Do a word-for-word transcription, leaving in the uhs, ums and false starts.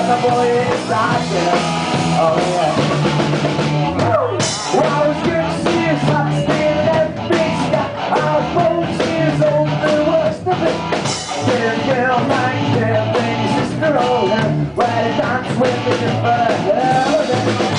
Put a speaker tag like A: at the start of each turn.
A: the boy inside there. Oh yeah. Well, I was good to see you, so I'm standing at the big sky. I was fourteen years old, the worst of it. Damn girl, like damn thing, sister, oh, well, it dance with me for hell.